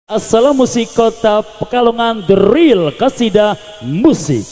Asal musik kota Pekalongan, The Real Kasidah Musik.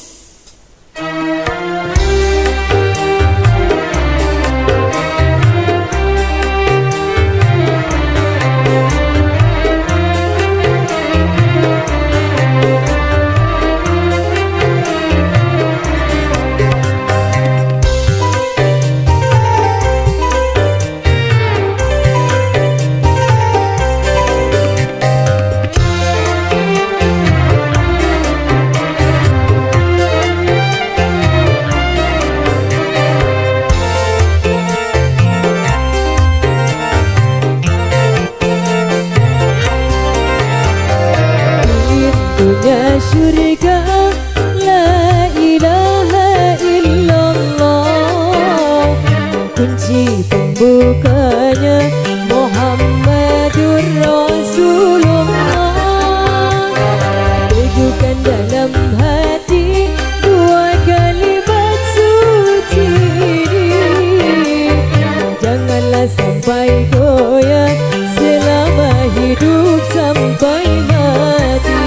Syurga la ilaha illallah, kunci pembukanya Muhammadur Rasulullah. Teguhkan dalam hati dua kalimat suci ini, janganlah sampai goyah selama hidup sampai mati.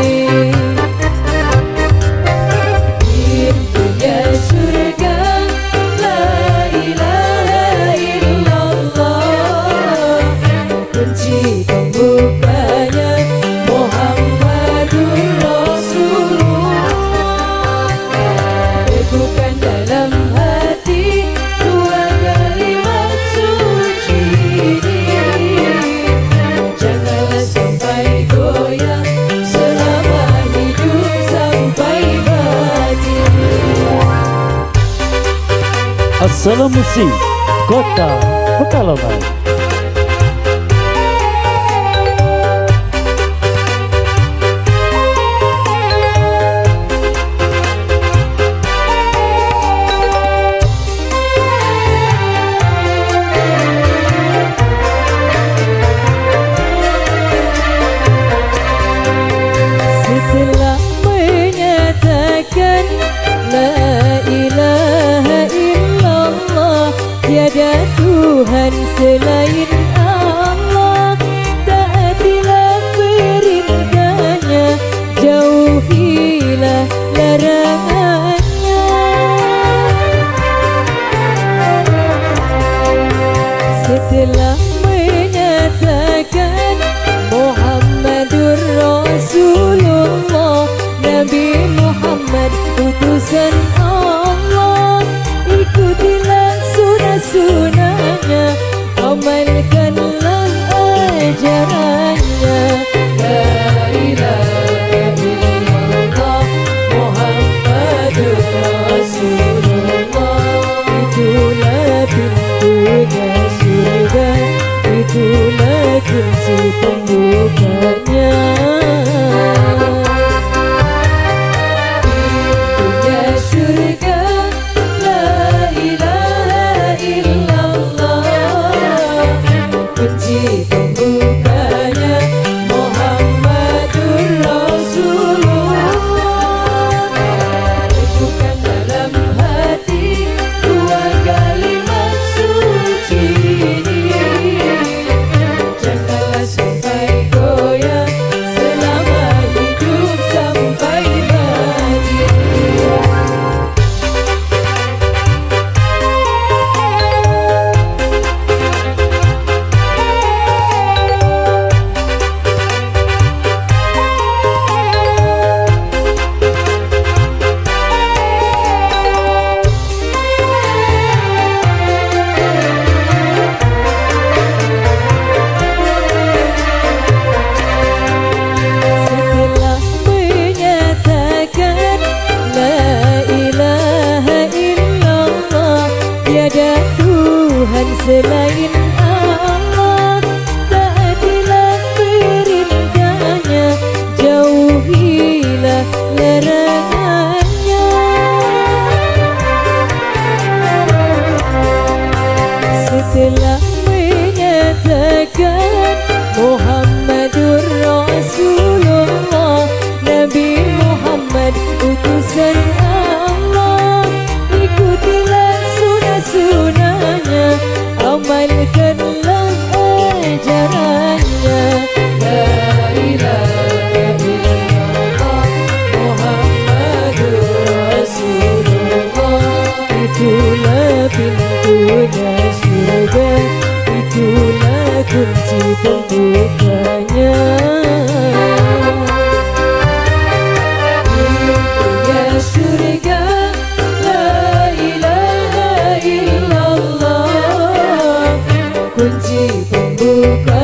Asal musik kota Pekalongan. Setelah menyatakan la ilaha illallah, tiada Tuhan selain Allah, taatilah perintahnya, jauhilah larangannya. Setelah menyatakan Muhammadur Rasulullah, Nabi Muhammad utusan Allah, ikutilah sunnah-sunnahnya, amalkanlah ajarannya. La ilaha illallah Muhammadur Rasulullah, itulah pintunya surga, itulah kunci pembukanya. kunci pembukanya. Pintunya surga, la ilaha illallah, kunci pembuka